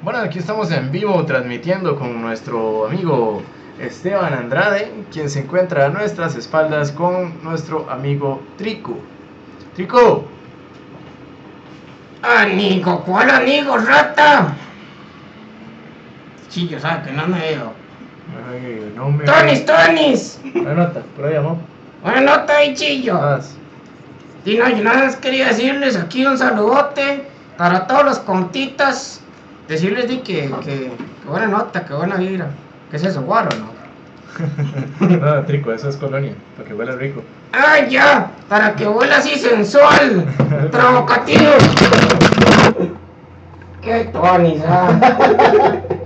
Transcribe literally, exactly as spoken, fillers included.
Bueno, aquí estamos en vivo transmitiendo con nuestro amigo Esteban Andrade, quien se encuentra a nuestras espaldas con nuestro amigo Trico. ¡Trico! ¡Amigo! ¿Cuál amigo, rata? Chillo, sabe que no me veo. Ay, no me... ¡Tonis, Tonis! Buena nota, por ahí llamó. Buena nota ahí, Chillo. Vas. Y no, yo nada más quería decirles aquí un saludote para todos los contitas. Decirles di que, que, que buena nota, que buena vibra. ¿Qué es eso, guaro, no? No, Trico, eso es colonia, para que huela rico. ¡Ah, ya! Para que huela así sensual, provocativo. ¡Qué Tonis, ah!